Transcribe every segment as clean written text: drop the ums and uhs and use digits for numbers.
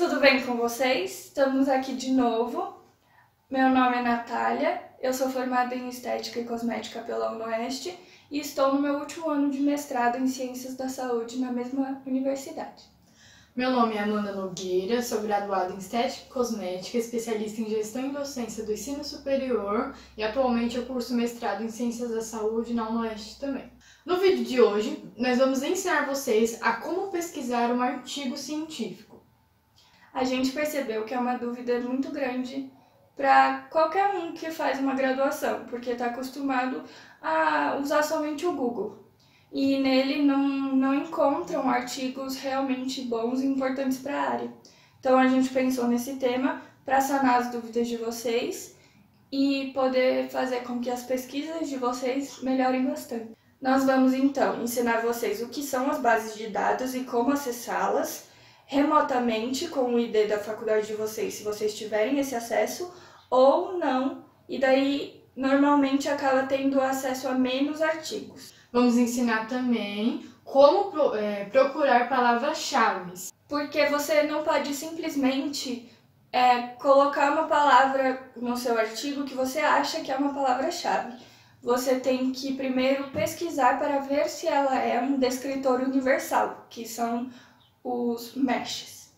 Tudo bem com vocês? Estamos aqui de novo. Meu nome é Natália, eu sou formada em Estética e Cosmética pela UnoOeste e estou no meu último ano de mestrado em Ciências da Saúde na mesma universidade. Meu nome é Amanda Nogueira, sou graduada em Estética e Cosmética, especialista em Gestão e Docência do Ensino Superior e atualmente eu curso mestrado em Ciências da Saúde na UnoOeste também. No vídeo de hoje, nós vamos ensinar vocês a como pesquisar um artigo científico. A gente percebeu que é uma dúvida muito grande para qualquer um que faz uma graduação, porque está acostumado a usar somente o Google. E nele não encontram artigos realmente bons e importantes para a área. Então a gente pensou nesse tema para sanar as dúvidas de vocês e poder fazer com que as pesquisas de vocês melhorem bastante. Nós vamos então ensinar vocês o que são as bases de dados e como acessá-las remotamente com o ID da faculdade de vocês, se vocês tiverem esse acesso ou não, e daí normalmente acaba tendo acesso a menos artigos. Vamos ensinar também como procurar palavras-chave. Porque você não pode simplesmente colocar uma palavra no seu artigo que você acha que é uma palavra-chave. Você tem que primeiro pesquisar para ver se ela é um descritor universal, que são os meshes.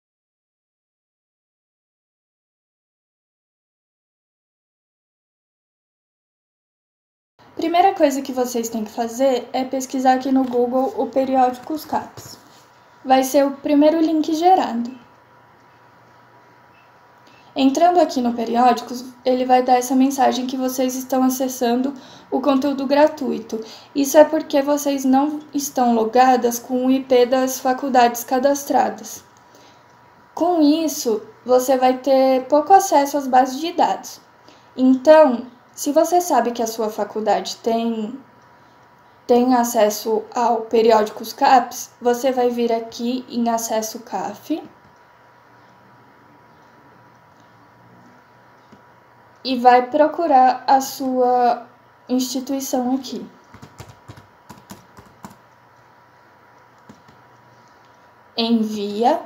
Primeira coisa que vocês têm que fazer é pesquisar aqui no Google o Periódicos CAPES. Vai ser o primeiro link gerado. Entrando aqui no Periódicos, ele vai dar essa mensagem que vocês estão acessando o conteúdo gratuito. Isso é porque vocês não estão logadas com o IP das faculdades cadastradas. Com isso, você vai ter pouco acesso às bases de dados. Então, se você sabe que a sua faculdade tem acesso ao Periódicos CAPES, você vai vir aqui em Acesso CAF e vai procurar a sua instituição aqui. Envia.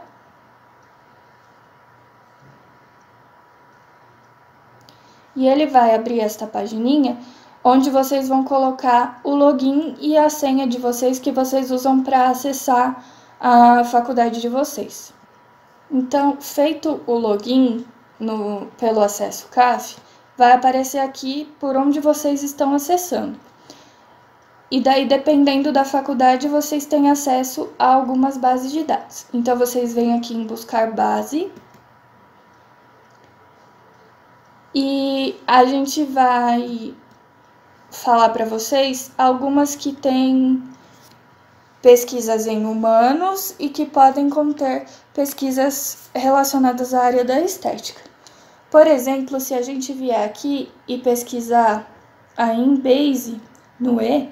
E ele vai abrir esta pagininha onde vocês vão colocar o login e a senha de vocês que vocês usam para acessar a faculdade de vocês. Então, feito o login pelo Acesso CAF, vai aparecer aqui por onde vocês estão acessando. E daí, dependendo da faculdade, vocês têm acesso a algumas bases de dados. Então, vocês vêm aqui em Buscar Base. E a gente vai falar para vocês algumas que têm pesquisas em humanos e que podem conter pesquisas relacionadas à área da estética. Por exemplo, se a gente vier aqui e pesquisar a Embase no E,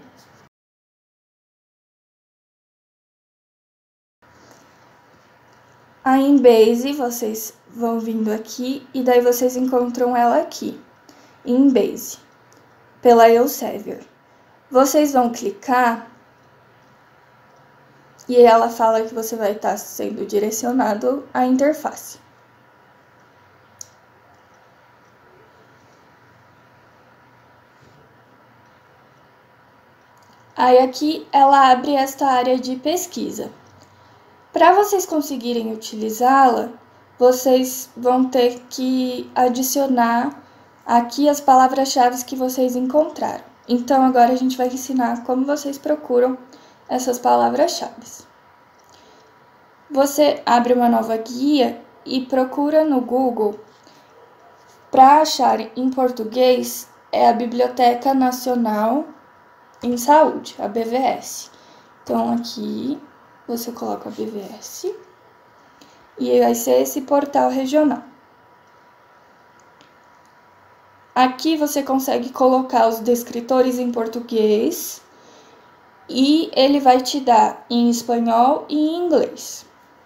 a Embase, vocês vão vindo aqui e daí vocês encontram ela aqui, Embase, pela Elsevier. Vocês vão clicar e ela fala que você vai estar sendo direcionado à interface. Aí aqui ela abre esta área de pesquisa. Para vocês conseguirem utilizá-la, vocês vão ter que adicionar aqui as palavras-chave que vocês encontraram. Então agora a gente vai ensinar como vocês procuram essas palavras-chave. Você abre uma nova guia e procura no Google. Para achar em português é a Biblioteca Nacional em Saúde, a BVS. Então aqui você coloca a BVS e vai ser esse portal regional. Aqui você consegue colocar os descritores em português e ele vai te dar em espanhol e em inglês.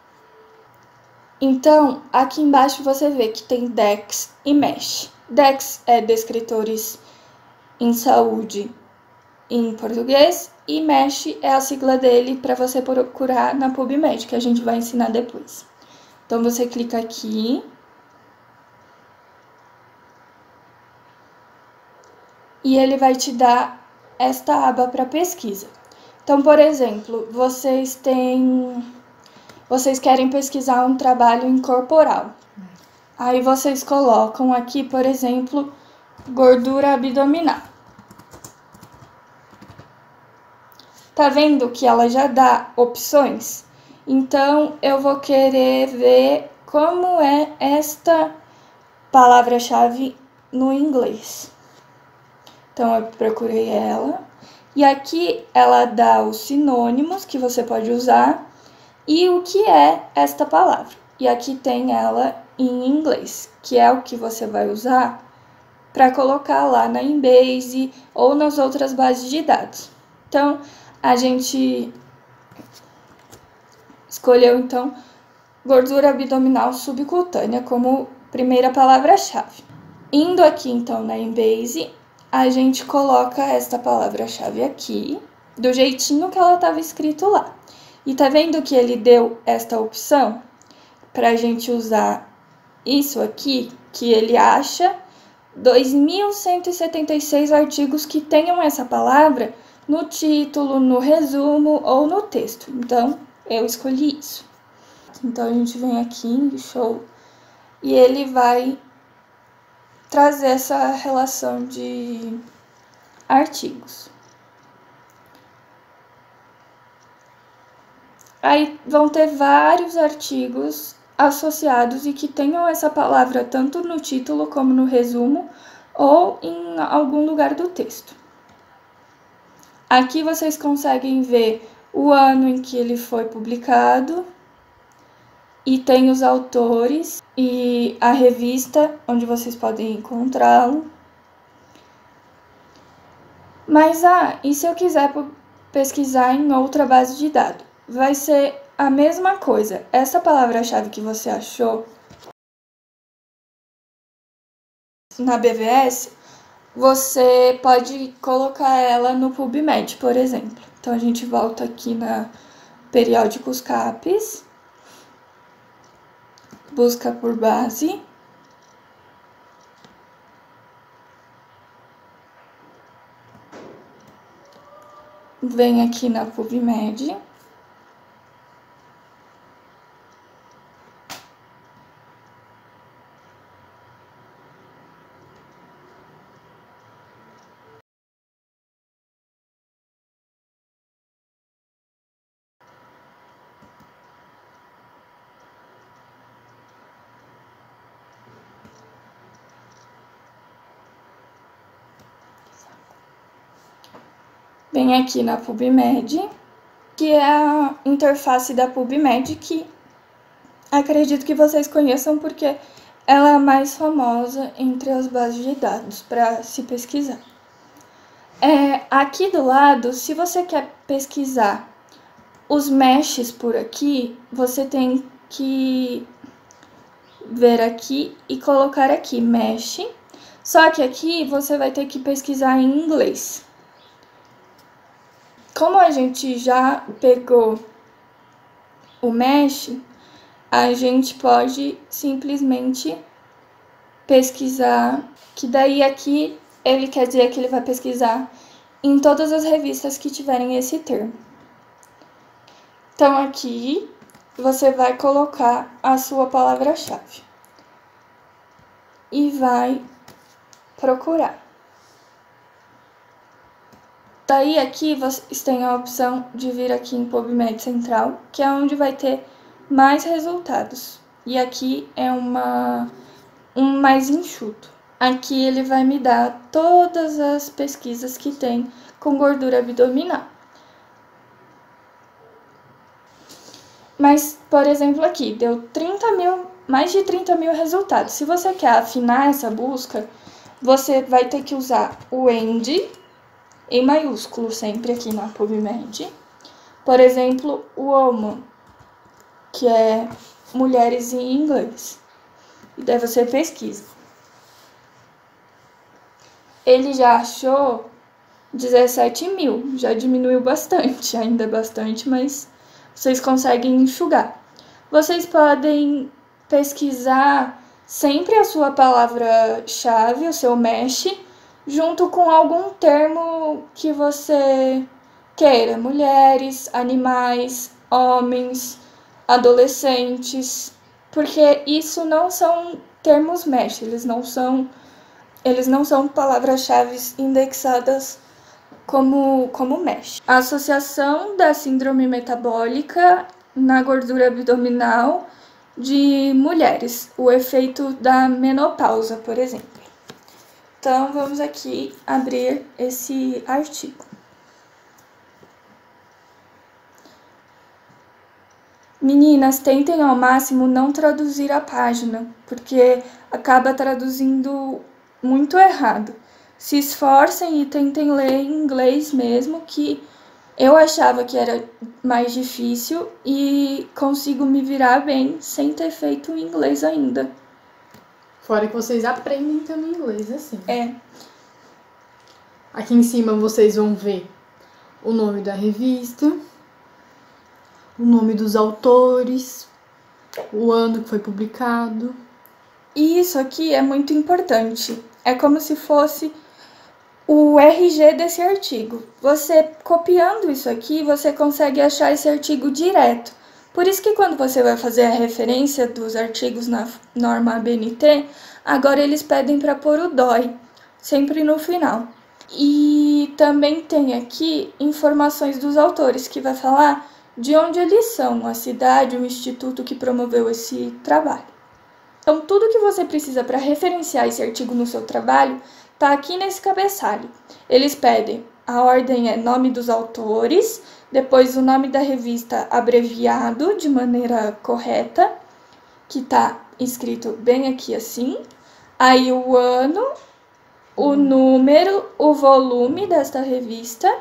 Então, aqui embaixo você vê que tem DEX e MESH. DEX é descritores em saúde em português e MESH é a sigla dele para você procurar na PubMed, que a gente vai ensinar depois. Então, você clica aqui. E ele vai te dar esta aba para pesquisa. Então, por exemplo, vocês querem pesquisar um trabalho incorporal. Aí vocês colocam aqui, por exemplo, gordura abdominal. Tá vendo que ela já dá opções? Então, eu vou querer ver como é esta palavra-chave no inglês. Então, eu procurei ela. E aqui ela dá os sinônimos que você pode usar e o que é esta palavra. E aqui tem ela em inglês, que é o que você vai usar para colocar lá na Embase ou nas outras bases de dados. Então, a gente escolheu, então, gordura abdominal subcutânea como primeira palavra-chave. Indo aqui, então, na Embase, a gente coloca esta palavra-chave aqui, do jeitinho que ela estava escrito lá. E tá vendo que ele deu esta opção para a gente usar isso aqui, que ele acha 2.176 artigos que tenham essa palavra no título, no resumo ou no texto. Então, eu escolhi isso. Então, a gente vem aqui em Show e ele vai trazer essa relação de artigos. Aí vão ter vários artigos associados e que tenham essa palavra tanto no título como no resumo ou em algum lugar do texto. Aqui vocês conseguem ver o ano em que ele foi publicado e tem os autores e a revista onde vocês podem encontrá-lo. Mas, e se eu quiser pesquisar em outra base de dados? Vai ser a mesma coisa. Essa palavra-chave que você achou na BVS, você pode colocar ela no PubMed, por exemplo. Então, a gente volta aqui na Periódicos CAPES, busca por base. Vem aqui na PubMed. Vem aqui na PubMed, que é a interface da PubMed, que acredito que vocês conheçam porque ela é a mais famosa entre as bases de dados para se pesquisar. Aqui do lado, se você quer pesquisar os meshes por aqui, você tem que ver aqui e colocar aqui mesh, só que aqui você vai ter que pesquisar em inglês. Como a gente já pegou o mesh, a gente pode simplesmente pesquisar, que daí aqui ele quer dizer que ele vai pesquisar em todas as revistas que tiverem esse termo. Então aqui você vai colocar a sua palavra-chave e vai procurar. Daí aqui vocês têm a opção de vir aqui em PubMed Central, que é onde vai ter mais resultados. E aqui é um mais enxuto. Aqui ele vai me dar todas as pesquisas que tem com gordura abdominal. Mas, por exemplo, aqui deu mais de 30 mil resultados. Se você quer afinar essa busca, você vai ter que usar o AND em maiúsculo sempre aqui na PubMed. Por exemplo, o woman, que é mulheres em inglês. E daí você pesquisa. Ele já achou 17 mil, já diminuiu bastante, ainda é bastante, mas vocês conseguem enxugar. Vocês podem pesquisar sempre a sua palavra-chave, o seu mesh, junto com algum termo que você queira. Mulheres, animais, homens, adolescentes, porque isso não são termos mesh, eles não são palavras-chave indexadas como mesh. A associação da síndrome metabólica na gordura abdominal de mulheres, o efeito da menopausa, por exemplo. Então, vamos aqui abrir esse artigo. Meninas, tentem ao máximo não traduzir a página, porque acaba traduzindo muito errado. Se esforcem e tentem ler em inglês mesmo, que eu achava que era mais difícil e consigo me virar bem sem ter feito inglês ainda. Fora que vocês aprendem também inglês, assim. É. Aqui em cima vocês vão ver o nome da revista, o nome dos autores, o ano que foi publicado. E isso aqui é muito importante. É como se fosse o RG desse artigo. Você copiando isso aqui, você consegue achar esse artigo direto. Por isso que quando você vai fazer a referência dos artigos na norma ABNT, agora eles pedem para pôr o DOI, sempre no final. E também tem aqui informações dos autores, que vai falar de onde eles são, a cidade, o instituto que promoveu esse trabalho. Então, tudo que você precisa para referenciar esse artigo no seu trabalho está aqui nesse cabeçalho. Eles pedem, a ordem é nome dos autores, depois o nome da revista abreviado de maneira correta, que está escrito bem aqui assim, aí o ano, o número, o volume desta revista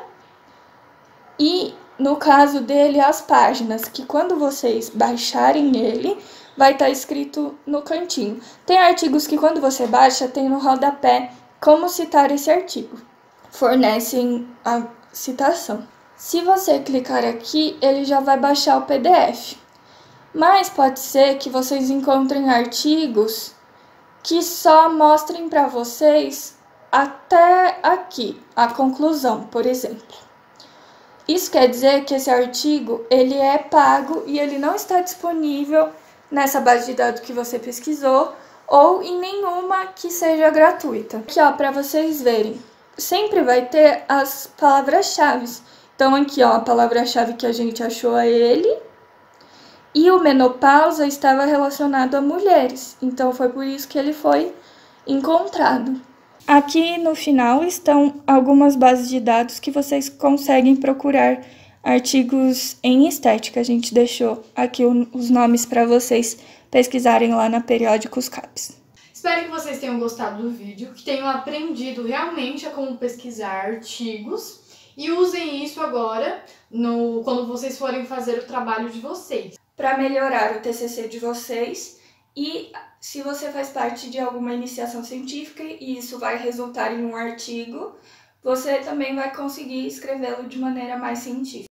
e, no caso dele, as páginas, que quando vocês baixarem ele, vai estar escrito no cantinho. Tem artigos que quando você baixa, tem no rodapé como citar esse artigo. Fornecem a citação. Se você clicar aqui, ele já vai baixar o PDF. Mas pode ser que vocês encontrem artigos que só mostrem para vocês até aqui, a conclusão, por exemplo. Isso quer dizer que esse artigo ele é pago e ele não está disponível nessa base de dados que você pesquisou ou em nenhuma que seja gratuita. Aqui, ó, para vocês verem, sempre vai ter as palavras-chave. Então, aqui, ó, a palavra-chave que a gente achou é ele. E o menopausa estava relacionado a mulheres. Então, foi por isso que ele foi encontrado. Aqui no final estão algumas bases de dados que vocês conseguem procurar artigos em estética. A gente deixou aqui os nomes para vocês pesquisarem lá na Periódicos CAPES. Espero que vocês tenham gostado do vídeo, que tenham aprendido realmente a como pesquisar artigos e usem isso agora quando vocês forem fazer o trabalho de vocês. Para melhorar o TCC de vocês e se você faz parte de alguma iniciação científica e isso vai resultar em um artigo, você também vai conseguir escrevê-lo de maneira mais científica.